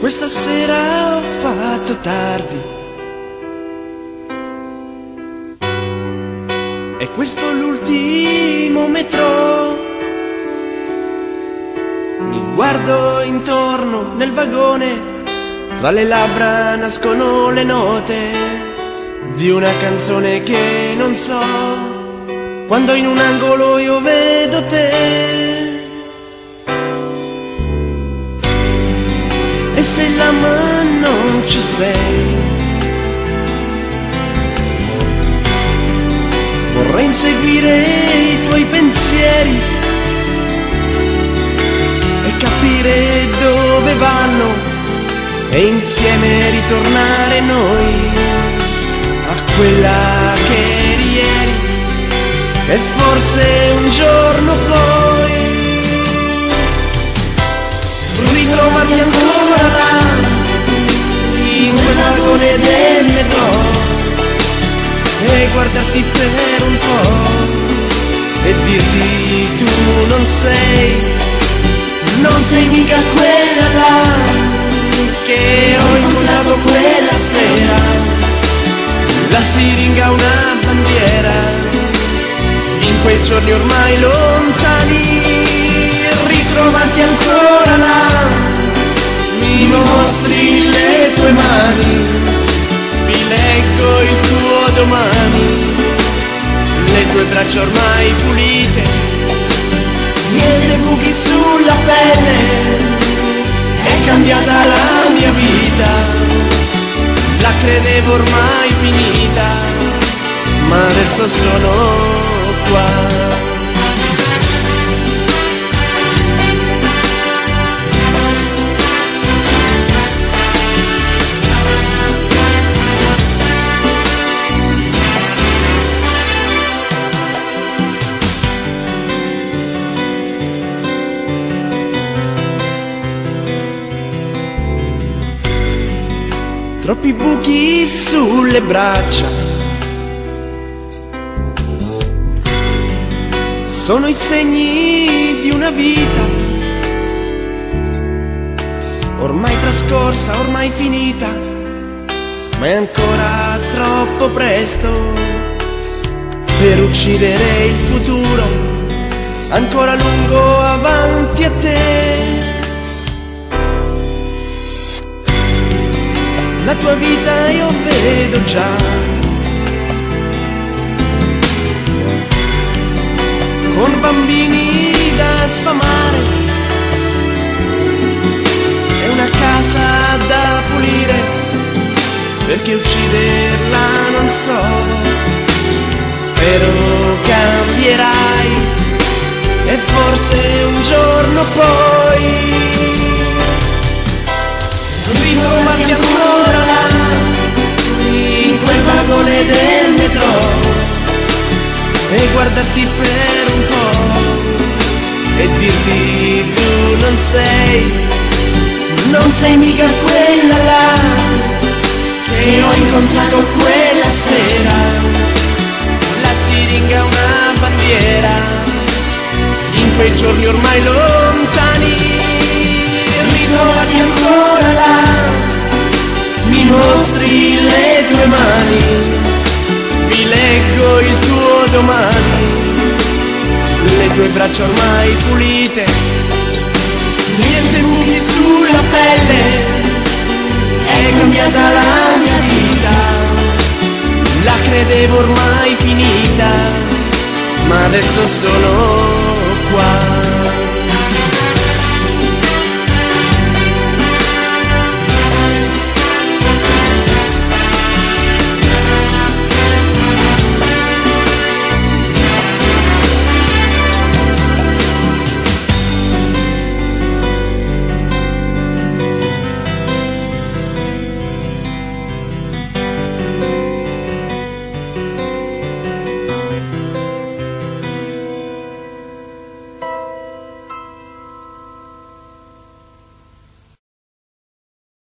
Questa sera ho fatto tardi e questo è l'ultimo metro. Mi guardo intorno nel vagone, tra le labbra nascono le note di una canzone che non so. Quando in un angolo io vedo te, e se là ma non ci sei, vorrei inseguire i tuoi pensieri e capire dove vanno e insieme ritornare noi a quella che eri ieri e forse un giorno poi ritrovarti ancora là in quel vagone del metro e guardarti per un po' e dirti tu non sei mica quella là che ho incontrato quella sera. La siringa una bandiera in quei giorni ormai lontani. Ritrovarti ancora là, mi mostri le tue mani, vi leggo il tuo domani, le tue braccia ormai pulite, niente buchi sulla pelle, è cambiata la mia vita, la credevo ormai finita, ma adesso sono qua. Troppi buchi sulle braccia, sono i segni di una vita ormai trascorsa, ormai finita, ma è ancora troppo presto per uccidere il futuro, ancora lungo avanti a te. La tua vita io vedo già, con bambini da sfamare e una casa da pulire, perché ucciderla non so. Spero cambierai e forse un giorno poi ritrovarti ancora là in quel vagone del metro e guardarti per un po' e dirti tu non sei mica quella là che ho incontrato quella sera. La siringa una bandiera in quei giorni ormai lontani. Ritrovati ancora là, mi mostri le tue mani, vi leggo il tuo domani, le tue braccia ormai pulite, niente buchi sulla pelle, è cambiata la mia vita, la credevo ormai finita, ma adesso sono